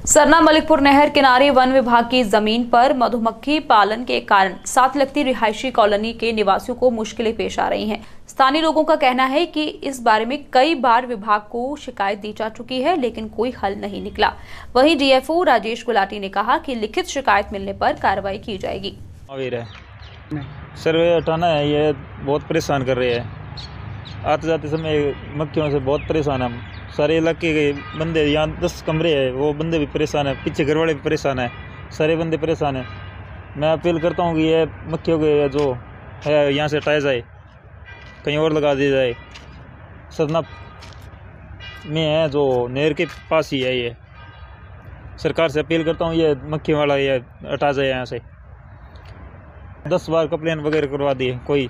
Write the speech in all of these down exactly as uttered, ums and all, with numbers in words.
सरना मलिकपुर नहर किनारे वन विभाग की जमीन पर मधुमक्खी पालन के कारण साथ लगती रिहायशी कॉलोनी के निवासियों को मुश्किलें पेश आ रही हैं। स्थानीय लोगों का कहना है कि इस बारे में कई बार विभाग को शिकायत दी जा चुकी है, लेकिन कोई हल नहीं निकला। वहीं डीएफओ राजेश गुलाटी ने कहा कि लिखित शिकायत मिलने पर कार्रवाई की जाएगी। सर्वे हटाना है, ये बहुत परेशान कर रहे हैं। आते जाते समय मक्खियों से बहुत परेशान है। सारे इलाके के बंदे, यहाँ दस कमरे हैं, वो बंदे भी परेशान हैं, पीछे घर वाले भी परेशान हैं, सारे बंदे परेशान हैं। मैं अपील करता हूँ कि ये मक्खियों के जो है यहाँ से हटाया जाए, कहीं और लगा दिया जाए। सरना में है जो नहर के पास ही है, ये सरकार से अपील करता हूँ ये मक्खी वाला ये हटा जाए यहाँ से। दस बार कंप्लेन वगैरह करवा दिए, कोई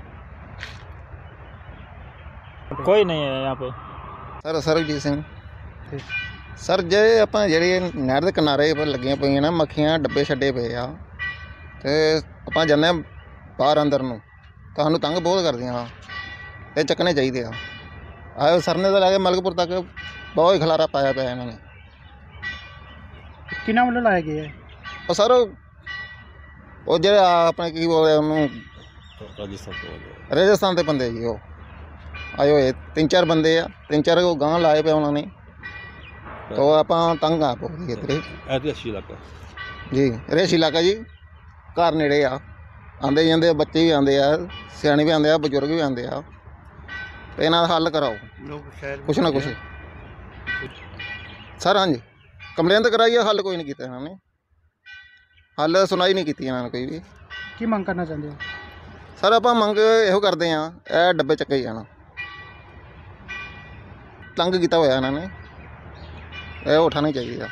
कोई नहीं है यहाँ पे। सर सरबजीत सिंह सर, जे आप जी नहर के किनारे पर लगियां पई ना मक्खियां डब्बे छड्डे पे आ ते आप जाने बाहर अंदर नूं तां सानूं तंग बहुत करदियां हाँ, ये चकने चाहिए। आए सरने तो लैके मलकपुर तक बहुत खलारा पाया पाया इन्होंने। किन्ना वालों लाया गया है? और सर वो जो अपने की बोलते उन्होंने राजस्थान के बंदे जी, वो आए हुए तीन चार बंदे आ, तीन चार गांव लाए पे उन्होंने, तो आप तंग आ बहुत इलाका जी, रेश इलाका जी, घर नेड़े आ, आंदे जाते बच्चे भी आते आ, सियाने भी आते आ, बजुर्ग भी आते आ, तो इन्हों हल कराओ कुछ ना कुछ। सर हाँ जी, कंप्लेन तो कराई है, हल कोई नहीं किया इन्होंने, हल सुनाई नहीं की इन्होंने कोई भी। की मंग करना चाहते हो? सर आप मंग यो करते हैं, यह डब्बे चक्के जाना तंग किया हुआ इन्होंने, यह उठाना चाहिए।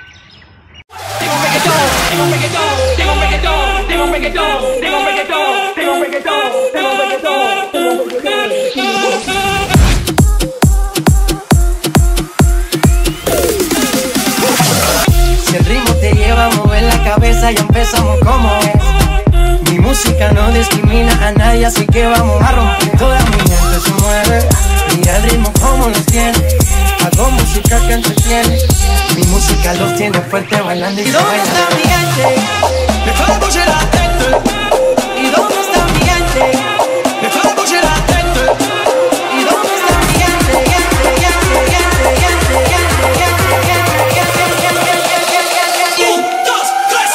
Si el ritmo te lleva a mover la cabeza, ya empezamos como es. Mi música no discrimina a nadie, así que vamos a romper. Toda mi gente se mueve, mira el ritmo como los tiene. Hago música que entretiene, mi música los tiene fuerte bailando y ¿y dónde está mi gente? Le fue a bouger la tête. ¿Y dónde está mi gente? Le fue a bouger la tête. ¿Y dónde está mi gente? Gente, gente, gente, gente, gente, gente, gente, gente. Un, dos, tres.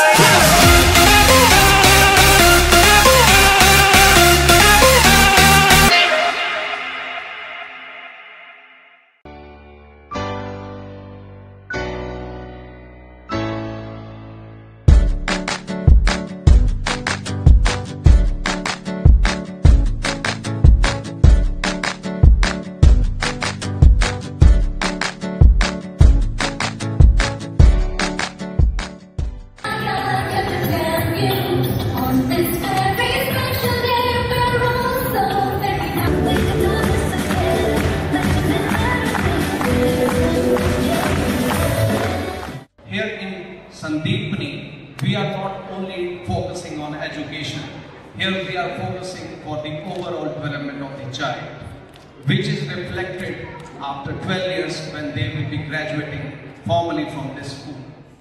Here in Sandeepani, we are not only focusing on education. Here we are focusing for the overall development of the child, which is reflected after twelve years when they will be graduating formally from this school.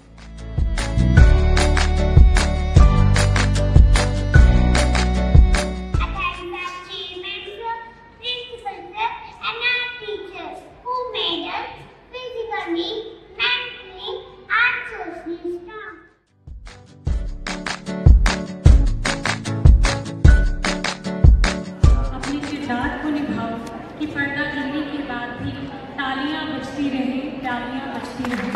कि पर्दा गिरने के बाद भी तालियां बजती रहे, तालियां बजती रहे।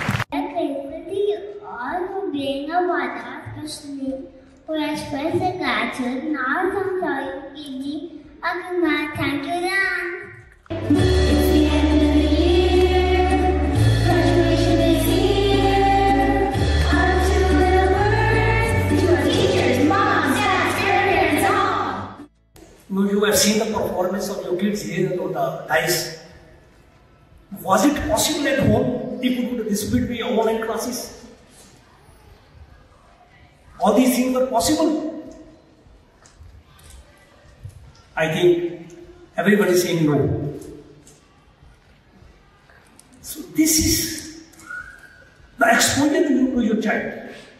All who bring a water especially who express a gratitude now some sorry P G Agma, thank you Dan. It's the end of the year, graduation is here. Out to the words, to our teachers, moms, dads, grandparents, all. You have seen the performance of your kids here on the dice. Was it possible at home if you could distribute me online classes? All these things were possible. I think everybody is saying no. So this is the the exposure to, to your child.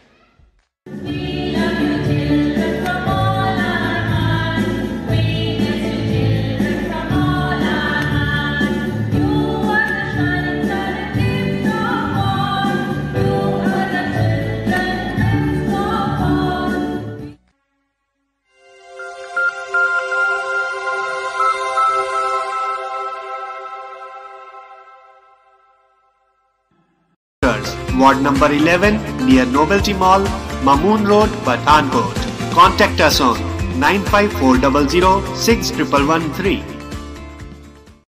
Ward number eleven, near Novelty Mall, Mamoon Road, Pathankot. Contact us on nine five four zero zero six one one three.